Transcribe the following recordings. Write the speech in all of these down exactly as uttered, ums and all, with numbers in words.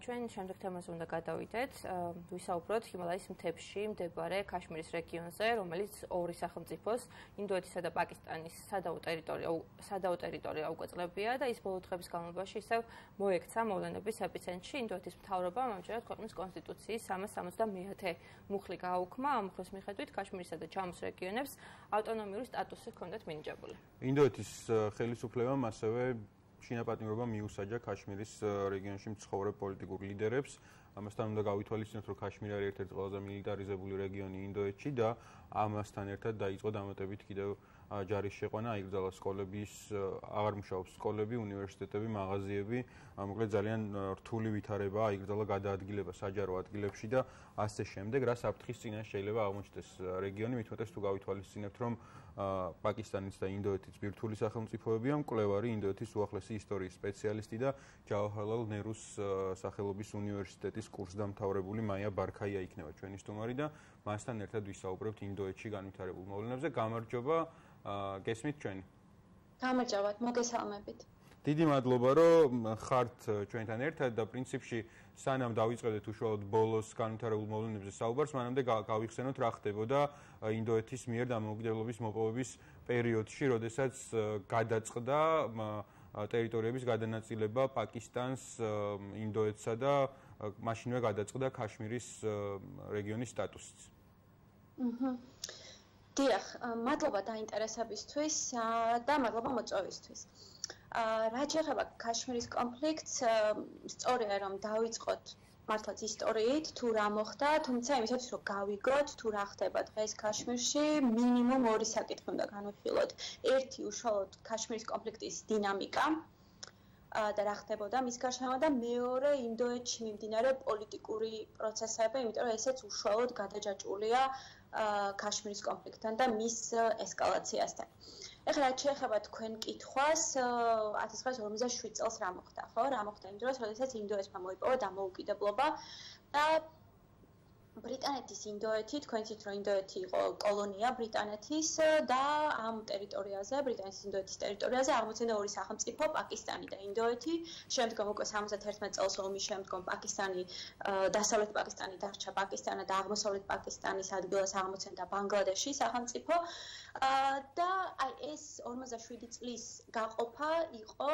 ჩვენ შემდეგ თემაზე უნდა გადავიდეთ. ვისაუბროთ ჰიმალაის მთებში მდებარე ქაშმირის რეგიონზე, რომელიც ორი სახელმწიფოს, ინდოეთისა და პაკისტანის სადავო ტერიტორია სადავო ტერიტორია უკვე წლებია და ის ბოლო დღების განმავლობაში ისევ მოექცა მოვლენების ეპიცენტრში. ინდოეთის მთავრობამ ამჯერად ქვეყნის კონსტიტუციის სამას სამოცდამეათე მუხლი გააუქმა. ამ მუხლის მიხედვით ქაშმირისა და ჯამუს რეგიონებს ავტონომიური სტატუსი ჰქონდათ მინიჭებული. ინდოეთის ხელისუფლებამ ასევე შინაპატიმრობა მიუსაჯა ქაშმირის რეგიონში მცხოვრებ პოლიტიკურ ლიდერებს. ამასთან უნდა გავითვალისწინოთ, რომ ქაშმირი არის ერთ-ერთი ყველაზე მილიტარიზებული რეგიონი ინდოეთში და ამასთან ერთად დაიწყო დამატებით კიდევ ჯარის შეყვანა, აიკრძალა სკოლების, აღარ მუშაობს სკოლები, უნივერსიტეტები, მაღაზიები, მოკლედ ძალიან რთული ვითარება, აიკრძალა გადაადგილება საჯარო ადგილებში და ასე შემდეგ, რა საფრთხის წინაშე შეიძლება აღმოჩნდეს რეგიონი, მithumetes თუ გავითვალისწინებთ, რომ პაკისტანის და ინდოეთის ბირთვული სახელმწიფოებია, მკვლევარი ინდოეთის უახლესი ისტორიის სპეციალისტი და ჯავაჰარლალ ნერუს სახელობის უნივერსიტეტის კურსდამთავრებული მაია ბარქაია იქნება ჩვენი სტუმარი და მასთან ერთად ვისაუბრებთ ინდოეთში განვითარებულ მოვლენებზე. გამარჯობა, გესმით ჩვენი? გამარჯობათ, მოგესალმებით. დიდი მადლობა, რომ ხართ ჩვენთან ერთად და პრინციპში სანამ დავიწყებდეთ უშუალოდ ბოლოს განვითარებულ მოვლენებზე საუბარს, მანამდე გავიხსენოთ რა ხდებოდა ინდოეთის მიერ დამოუკიდებლობის მოპოვების პერიოდში, როდესაც გადაწყდა ტერიტორიების გადანაწილება პაკისტანს, ინდოეთსა და მაშინვე გადაწყდა ქაშმირის რეგიონის სტატუსიც. აჰა. დიახ, მადლობა დაინტერესებისთვის და მადლობა მოწვევისთვის. რაც შეეხება ქაშმირის კონფლიქტს, სწორია რომ დავიწყოთ მართლაც ისტორიით, თუ რა მოხდა, თუმცა იმისათვის რომ გავიგოთ, თუ რა ხდება დღეს ქაშმირში, მინიმუმ ორი საკითხი უნდა განვიხილოთ. ერთი უშუალოდ ქაშმირის კონფლიქტის დინამიკა და რა ხდებოდა მის გარშემო და მეორე ინდოეთში მიმდინარე პოლიტიკური პროცესები, იმიტომ რომ ესეც უშუალოდ გადაჯაჭვულია ქაშმირის კონფლიქტთან და მის ესკალაციასთან. ეხლა რაც შეეხება თქვენ კითხვას, ათას ცხრაასი ორმოცდაშვიდ წელს რა მოხდა, ხო? რა მოხდა იმ დროს, როდესაც ინდოეთმა მოიპოვა დამოუკიდებლობა და ბრიტანეთის ინდოეთი, თქვენ იცით, რომ ინდოეთი იყო კოლონია ბრიტანეთის და ამ ტერიტორიაზე, ბრიტანეთის ინდოეთის ტერიტორიაზე აღმოცენდა ორი სახელმწიფო, პაკისტანი და ინდოეთი. შემდგომ უკვე სამოცდაერთმეტ წელს ომის შემდგომ პაკისტანი, დასავლეთ პაკისტანი დარჩა პაკისტანა და აღმოსავლეთ პაკისტანის ადგილას აღმოცენდა ბანგლადეში სახელმწიფო. და აი ეს ორმოცდაშვიდი წლის გაყოფა იყო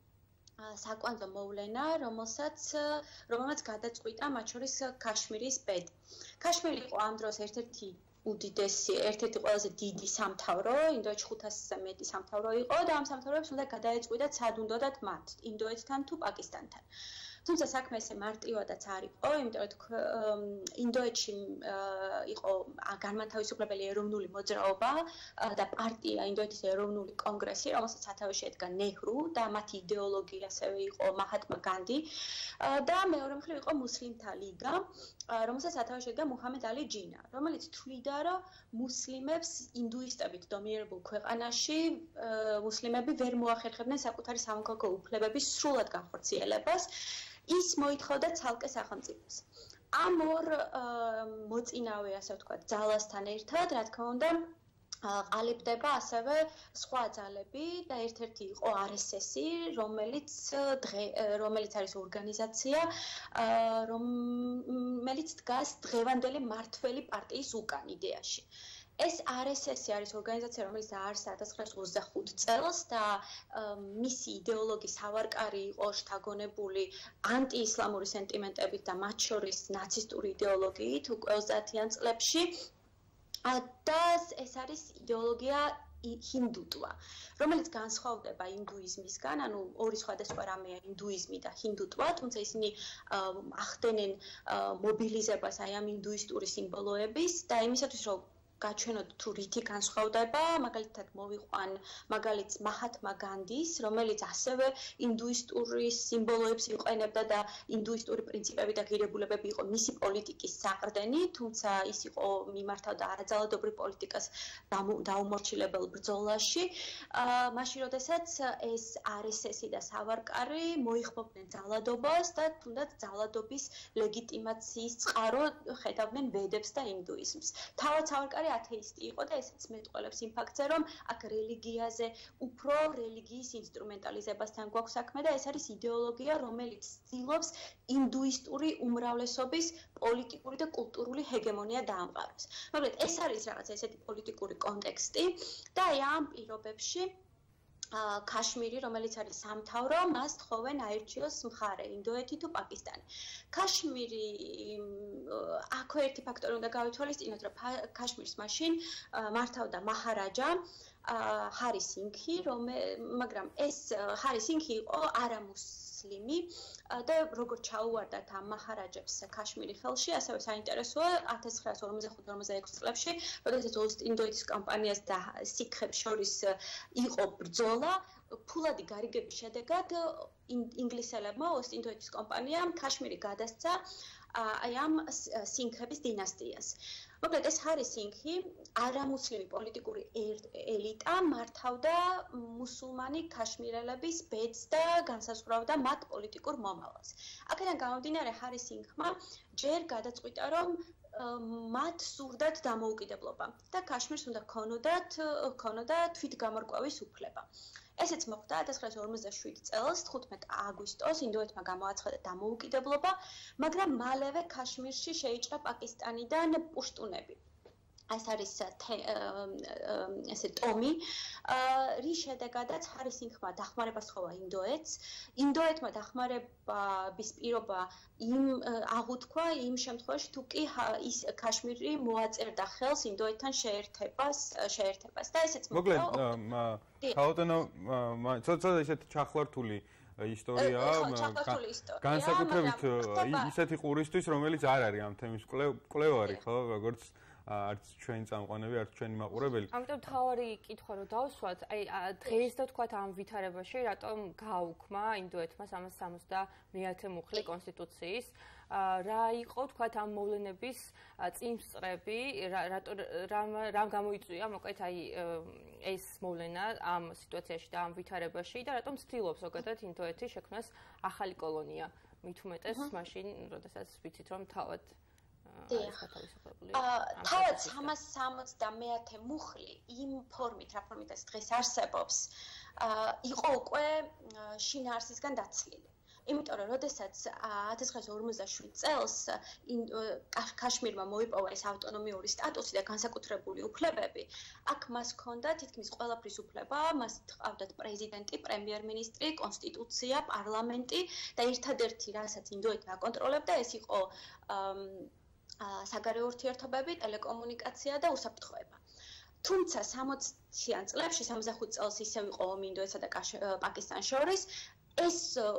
საკვანძო მოვლენა, რომელსაც რომელმაც გადაწყვიტა მათ შორის ქაშმირის ბედ. ქაშმირი იყო ამ დროს ერთ-ერთი უდიდესი, ერთ-ერთი ყველაზე დიდი სამთავრო, ინდოეთში ხუთასზე მეტი სამთავრო იყო და ამ სამთავროებს უნდა გადაეწყვიტათ სად უნდათ მათ, ინდოეთთან თუ პაკისტანთან. თუმცა საქმე ესე მარტივადაც არ იყო, იმიტომ რომ ინდოეთში იყო განმათავისუფლებელი ეროვნული მოძრაობა და პარტია ინდოეთის ეროვნული კონგრესი, რომელსაც სათავეში ედგა ნეჰრუ და მათი იდეოლოგია ასევე იყო მაჰატმა განდი და მეორე მხრივ იყო მუსლიმთა ლიგა, რომელსაც სათავეში ედგა მუჰამედ ალი ჯინა, რომელიც თვლიდა, რომ მუსლიმებს ინდუისტებით დომინირებულ ქვეყანაში მუსლიმები ვერ მოახერხებდნენ საკუთარი სამოქალაქო უფლებების სრულად განხორციელებას. ის მოითხოვდა ცალკე სახელმწიფოს. ამ ორ მოწინავე, ასე ვთქვათ, ძალასთან ერთად, რა თქმა უნდა, ყალიბდება ასევე სხვა ძალები და ერთ-ერთი იყო არ ეს ესი, რომელიც რომელიც არის ორგანიზაცია, რომელიც დგას დღევანდელი მმართველი პარტიის უკან იდეაში. ეს არ ეს ესი არის ორგანიზაცია, რომელიც დაარსდა ათას ცხრაასი ოცდახუთ წელს და მისი იდეოლოგიის სავარკარი იყო შთაგონებული ანტიისლამური სენტიმენტებით და მათ შორის ნაცისტური იდეოლოგიით უკვე ოცდაათიან წლებში. და ეს არის იდეოლოგია ჰინდუტვა, რომელიც განსხვავდება ინდუიზმისგან, ანუ ორი სხვადასხვა რამეა ინდუიზმი და ჰინდუტვა, თუმცა ისინი ახდენენ მობილიზებას აი ამ ინდუისტური სიმბოლოების და იმისათვის რომ გაჩვენოთ თუ რითი განსხვავდება, მაგალითად მოვიყვან მაგალითს მაჰატმა განდის, რომელიც ასევე ინდუისტური სიმბოლოებს იყენებდა და ინდუისტური პრინციპები და ღირებულებები იყო მისი პოლიტიკის საყრდენი, თუმცა ის იყო მიმართავდა არაძალადობრივ პოლიტიკას დაუმორჩილებელ ბრძოლაში. მაშინ როდესაც ეს არ ეს ესი და სავარკარი მოიხმობდნენ ძალადობას და თუნდაც ძალადობის ლეგიტიმაციის წყარო ხედავდნენ ვედებს და ინდუიზმს. თავად სავარკარი საკუთარი ათეისტი იყო და ესეც მეტყველებს იმ ფაქტზე, რომ აქ რელიგიაზე, უფრო რელიგიის ინსტრუმენტალიზებასთან გვაქვს საქმე და ეს არის იდეოლოგია, რომელიც ცდილობს ინდუისტური უმრავლესობის პოლიტიკური და კულტურული ჰეგემონია დაამყაროს. მაგრამ ეს არის რაღაც ესეთი პოლიტიკური კონტექსტი და აი ამ პირობებში ქაშმირი, რომელიც არის სამთავრო, მას თხოვენ აირჩიოს მხარე, ინდოეთი თუ პაკისტანი. ქაშმირი აქვე ერთი ფაქტორი უნდა გავითვალისწინოთ, რომ ქაშმირს მაშინ მართავდა მაჰარაჯა ჰარი სინგჰი, მაგრამ ეს ჰარი სინგჰი იყო არამუსლიმი და როგორ ჩაუვარდათ ამ მაჰარაჯებს ქაშმირი ხელში, ასევე საინტერესოა ათას ცხრაას ორმოცდახუთ ორმოცდაექვსი წლებში, როდესაც ოსტ-ინდოეთის კომპანიას და სიქხებს შორის იყო ბრძოლა, ფულადი გარიგების შედეგად ინგლისელებმა ოსტ-ინდოეთის კომპანიამ ქაშმირი გადასცა აი ამ სინგჰების დინასტიას. მოკლედ ეს ჰარი სინგჰი არამუსლიმი პოლიტიკური ელიტა მართავდა მუსულმანი ქაშმირელების ბედს და განსაზღვრავდა მათ პოლიტიკურ მომავალს. აქედან გამომდინარე ჰარი სინგჰმა ჯერ გადაწყვიტა, რომ მათ სურდათ დამოუკიდებლობა და ქაშმირს უნდა ქონოდათ ქონოდა თვითგამორკვევის უფლება. ესეც მოხდა ათას ცხრაას ორმოცდაშვიდ წელს თხუთმეტ აგვისტოს ინდოეთმა გამოაცხადა დამოუკიდებლობა, მაგრამ მალევე ქაშმირში შეიჭრა პაკისტანიდან პუშტუნები. ეს არის ესე ტომი, რის შედეგადაც ჰარი სინგჰმა დახმარებას თხოვა ინდოეთს. ინდოეთმა დახმარების პირობა იმ აღუთქვა იმ შემთხვევაში, თუ კი ის ქაშმირი მოაწერდა ხელს ინდოეთთან შეერთებას, შეერთებას და ესეც მოკლედ, ხალხო, ცოტა ისეთი ჩახლართული ისტორიაა, განსაკუთრებით ისეთი ყურისთვის, რომელიც არ არის ამ თემის კვლევარი, ხო, როგორც არც ჩვენი წამყვანები, არც ჩვენი მაყურებელი. ამიტომ თავარი კითხვა რომ დავსვათ, აი დღეს და თქვათ ამ ვითარებაში რატომ გააუქმა ინდოეთმა სამას სამოცდამეათე მუხლი კონსტიტუციის, რა იყო თქვათ ამ მოვლენების წინსწრები, რატო რამ გამოიწვია მოკლედ აი ეს მოვლენა ამ სიტუაციაში და ამ ვითარებაში და რატომ ცდილობს ზოგადად ინდოეთი შექმნას ახალი კოლონია, მით უმეტეს მაშინ, როდესაც ვიცით რომ თავად თავად სამას სამოცდამეათე მუხლი იმ ფორმით, რა ფორმით ეს დღეს არსებობს, იყო უკვე შინაარსისგან დაცლილი. იმიტომ რომ როდესაც ათას ცხრაას ორმოცდაშვიდ წელს ქაშმირმა მოიპოვა ეს ავტონომიური სტატუსი და განსაკუთრებული უფლებები, აქ მას ჰქონდა თითქმის ყველაფრის უფლება, მას ჰყავდათ პრეზიდენტი, პრემიერ-მინისტრი, კონსტიტუცია, პარლამენტი და ერთადერთი, რასაც ინდოეთი აკონტროლებდა, ეს იყო საგარეო ურთიერთობები, ტელეკომუნიკაცია და უსაფრთხოება. თუმცა სამოციან წლებში, სამოცდახუთ წელს ისევ იყო ომი ინდოეთსა და პაკისტანს შორის, ეს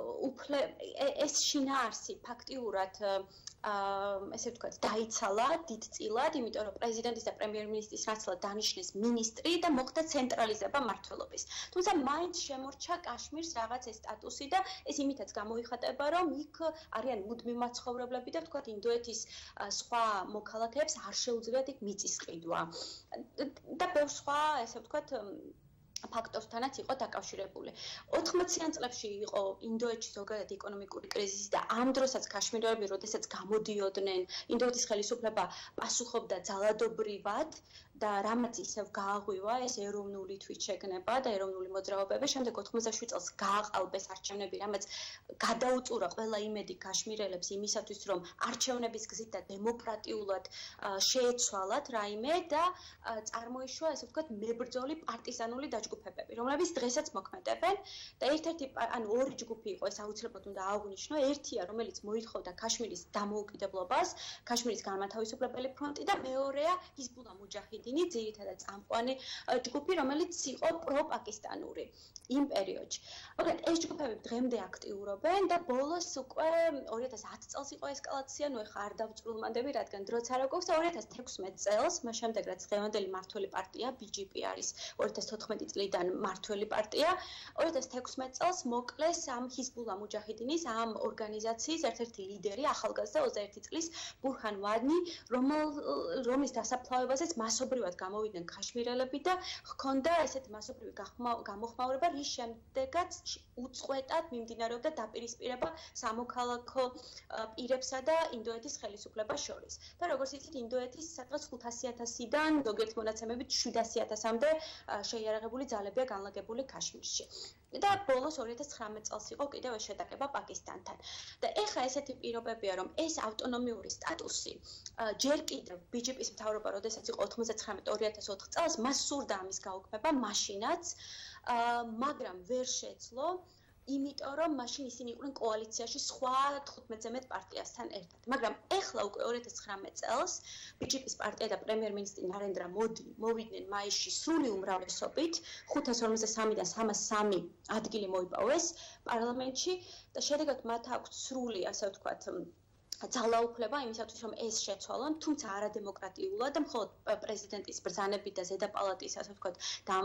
ეს შინაარსი ფაქტიურად ესე ვთქვათ, დაიცალა დიდწილად, იმიტომ რომ პრეზიდენტის და პრემიერ-მინისტრის ნაცვლად დანიშნეს მინისტრი და მოხდა ცენტრალიზება მმართველობის. თუმცა მაინც შემორჩა კაშმირს რაღაც ეს სტატუსი და ეს იმითაც გამოიხატება, რომ იქ არიან მუდმივ მაცხოვრებლები და ვთქვათ, ინდოეთის სხვა მოქალაქეებს არ შეუძლიათ იქ მიწის ყიდვა. და ბევრ სხვა, ესე ვთქვათ, ფაქტორთანაც იყო დაკავშირებული. ოთხმოციან წლებში იყო ინდოეთში ზოგადად ეკონომიკური კრიზისი და ამ დროსაც ქაშმირელები, როდესაც გამოდიოდნენ, ინდოეთის ხელისუფლება პასუხობდა ძალადობრივად და რამაც ისევ გააღვივა ეს ეროვნული თვითშეგნება და ეროვნული მოძრაობები. შემდეგ ოთხმოცდაშვიდ წელს გააყალბეს არჩევნები, რამაც გადაუწურა ყველა იმედი ქაშმირელებს იმისათვის, რომ არჩევნების გზით და დემოკრატიულად შეეცვალათ რაიმე და წარმოიშვა, ესე ვთქვათ, მებრძოლი პარტიზანული დაჯგუფებები, რომლებიც დღესაც მოქმედებენ და ერთ-ერთი, ანუ ორი ჯგუფი იყო, ეს აუცილებლად უნდა აღვნიშნო, ერთია, რომელიც მოითხოვდა ქაშმირის დამოუკიდებლობას, ქაშმირის განმათავისუფლებელი ფრონტი და მეორეა ჰიზბულა მუჯაჰიდინი, ძირითადად წამყვანი ჯგუფი, რომელიც იყო პრო-პაკისტანური იმ პერიოდში. მოკლედ, ეს ჯგუფები დღემდე აქტიურობენ და ბოლოს უკვე ორი ათას ათი წელს იყო ესკალაცია, ნუ ეხლა არ დავწვრილმანდები, რადგან დროც არ აქვს და ორი ათას თექვსმეტ წელს, მას შემდეგ რაც დღევანდელი მმართველი პარტია ბი ჯი პი არის ორი ათას თოთხმეტი წლიდან მმართველი პარტია, ორი ათას თექვსმეტ წელს მოკლეს ამ ჰიზბულა მუჯაჰიდინის ამ ორგანიზაციის ერთ-ერთი ლიდერი, ახალგაზრდა ოცდაერთი წლის ბურჰან ვანი, რომლის დასაფლავებაზეც მასობრივ მასობრივად გამოვიდნენ ქაშმირელები და ჰქონდა ესეთი მასობრივი გამოხმაურება, რის შემდეგაც უწყვეტად მიმდინარეობდა დაპირისპირება სამოქალაქო პირებსა და ინდოეთის ხელისუფლებას შორის. და როგორც იცით, ინდოეთის სადღაც ხუთასი ათასიდან ზოგიერთ მონაცემებით შვიდასი ათასამდე შეიარაღებული ძალებია განლაგებული ქაშმირში. და ბოლოს ორი ათას ცხრამეტ წელს იყო კიდევ ეს შეტაკება პაკისტანთან. და ეხლა ესეთი პირობებია, რომ ეს ავტონომიური სტატუსი ჯერ კიდევ ბი ჯე პის მთავრობა, როდესაც იყო ოთხმოცდათხრამეტ ორი ათას ოთხ წელს, მას სურდა ამის გაუქმება, მაშინაც, მაგრამ ვერ შეძლო, იმიტომ რომ მაშინ ისინი იყვნენ კოალიციაში სხვა თხუთმეტზე მეტ პარტიასთან ერთად. მაგრამ ეხლა უკვე ორი ათას ცხრამეტ წელს ბი ჯე პის პარტია და პრემიერ-მინისტრი ნარენდრა მოდი მოვიდნენ მაისში სრული უმრავლესობით, ხუთას ორმოცდასამიდან სამას სამი ადგილი მოიპოვეს პარლამენტში და შედეგად მათ აქვთ სრული, ასე ვთქვათ, ძალაუფლება იმისათვის, რომ ეს შეცვალონ, თუმცა არადემოკრატიულად და მხოლოდ პრეზიდენტის ბრძანებით და ზედაპალატის, ასე ვთქვათ,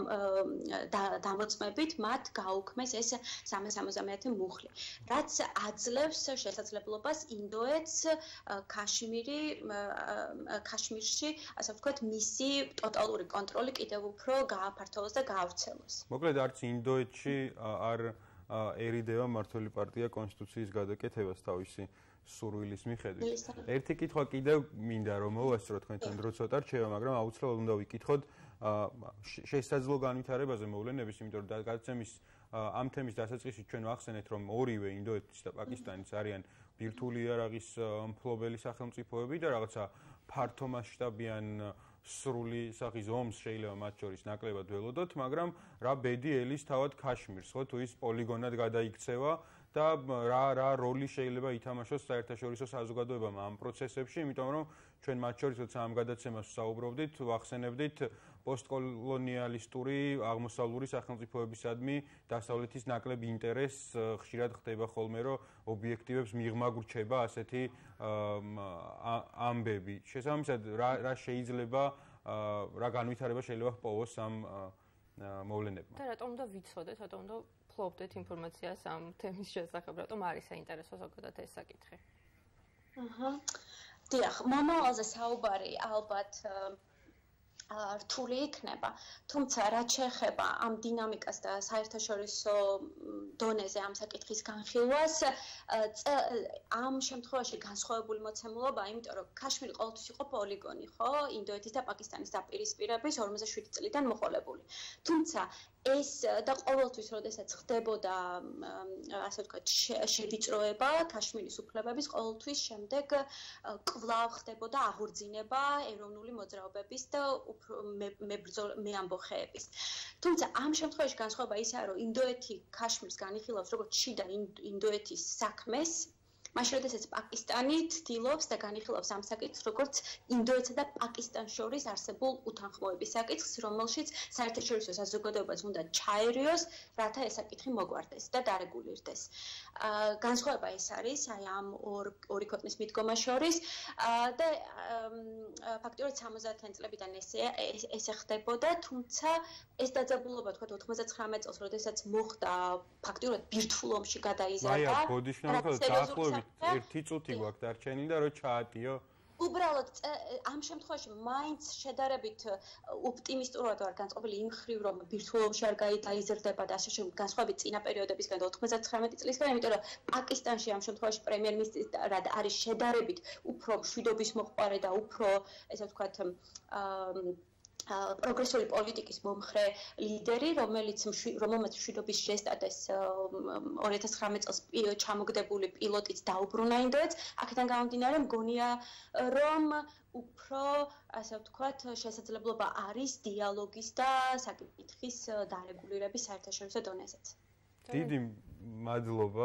დამოწმებით მათ გაუქმეს ეს სამას სამოცდამეათე მუხლი. რაც აძლევს შესაძლებლობას ინდოეთს ქაშმირი ქაშმირში, ასე ვთქვათ, მისი ტოტალური კონტროლი კიდევ უფრო გააფართოვოს და გაავრცელოს. მოკლედ არც ინდოეთში არ ერიდევა მმართველი პარტია კონსტიტუციის გადაკეთებას თავისი სურვილის მიხედვით. ერთი კითხვა კიდევ მინდა რომ მოვასწრო თქვენთან დრო ცოტა რჩება, მაგრამ აუცილებლად უნდა ვიკითხოთ შესაძლო განვითარებაზე მოვლენების, იმიტომ რომ გადაცემის ამ თემის დასაწყისში ჩვენ ვახსენეთ, რომ ორივე ინდოეთის და პაკისტანის არიან ბირთვული იარაღის მფლობელი სახელმწიფოები და რაღაცა ფართომასშტაბიან სრული სახის ომს შეიძლება მათ შორის ნაკლებად ველოდოთ, მაგრამ რა ბედი ელის თავად ქაშმირს, ხო, თუ ის პოლიგონად გადაიქცევა და რა რა როლი შეიძლება ითამაშოს საერთაშორისო საზოგადოებამ ამ პროცესებში, იმიტომ რომ ჩვენ მათ შორის როცა ამ გადაცემას ვსაუბრობდით, ვახსენებდით პოსტკოლონიალისტური აღმოსავლური სახელმწიფოებისადმი დასავლეთის ნაკლებ ინტერესს ხშირად ხდება ხოლმე, რომ ობიექტივებს მიღმა გრჩება ასეთი ამბები. შესაბამისად, რა რა შეიძლება რა განვითარება შეიძლება ჰპოვოს ამ მოვლენებმა. და რატომ უნდა ვიცოდეთ, რატომ უნდა ფლობდეთ ინფორმაციას ამ თემის შესახებ, რატომ არის საინტერესო ზოგადად ეს საკითხი? აჰა. დიახ, მომავალზე საუბარი ალბათ რთული იქნება, თუმცა რაც შეეხება ამ დინამიკას და საერთაშორისო დონეზე ამ საკითხის განხილვას, ამ შემთხვევაში განსხვავებული მოცემულობა, იმიტომ რომ ქაშმირი ყოველთვის იყო პოლიგონი, ხო, ინდოეთის და პაკისტანის დაპირისპირების ორმოცდაშვიდი წლიდან მოყოლებული. თუმცა ეს და ყოველთვის, როდესაც ხდებოდა, ასე ვთქვათ, შევიწროება ქაშმირის უფლებების, ყოველთვის შემდეგ კვლავ ხდებოდა აღორძინება ეროვნული მოძრაობების და მეამბოხეების. თუმცა ამ შემთხვევაში განსხვავება ისაა, რომ ინდოეთი ქაშმირს განიხილავს როგორც შიდა ინდოეთის საქმეს, მაშინ როდესაც პაკისტანი ცდილობს და განიხილავს ამ საკითხს როგორც ინდოეთსა და პაკისტანს შორის არსებულ უთანხმოების საკითხს, რომელშიც საერთაშორისო საზოგადოებას უნდა ჩაერიოს, რათა ეს საკითხი მოგვარდეს და დარეგულირდეს. განსხვავება ეს არის აი ამ ორი ქვეყნის მიდგომას შორის და ფაქტობრივად სამოცდაათიან წლებიდან ესე ხდებოდა, თუმცა ეს დაძაბულობა თქვა ოთხმოცდაცხრამეტ წელს, როდესაც მოხდა ფაქტობრივად ბირთვულ ომში გადაიზარდა. აი, ბოდიშნავა დაახლოებით ერთი წუთი გვაქვს დარჩენილი და რო ჩაატიო. უბრალოდ ამ შემთხვევაში მაინც შედარებით ოპტიმისტურად ვარ განწყობილი იმ მხრივ, რომ ბირთვულ ომში არ გაიზრდება და ასე შემდეგ განსხვავებით წინა პერიოდებისგან და ოთხმოცდაცხრამეტი წლისგან, იმიტომ რომ პაკისტანში ამ შემთხვევაში პრემიერ-მინისტრად არის შედარებით უფრო მშვიდობის მოყვარე და უფრო, ესე ვთქვათ, პროგრესული პოლიტიკის მომხრე ლიდერი, რომელიც რომელმაც მშვიდობის ჟესტად ეს ორი ათას ცხრამეტ წელს ჩამოგდებული პილოტიც დაუბრუნა ინდოეთს, აქედან გამომდინარე მგონია, რომ უფრო, ასე ვთქვათ, შესაძლებლობა არის დიალოგის და საკითხის დარეგულირების საერთაშორისო დონეზეც. დიდი მადლობა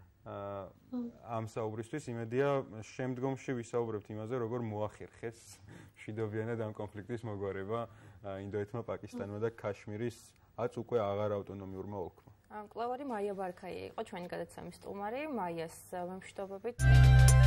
ამ საუბრისთვის. იმედია, შემდგომში ვისაუბრებთ იმაზე, როგორ მოახერხეს მშვიდობიანად ამ კონფლიქტის მოგვარება ინდოეთმა, პაკისტანმა და ქაშმირის აც უკვე აღარ ავტონომიურმა ოლქმა. კვლევარი მაია ბარქაია იყო ჩვენი გადაცემის სტუმარი. მაიას ვემშვიდობებით.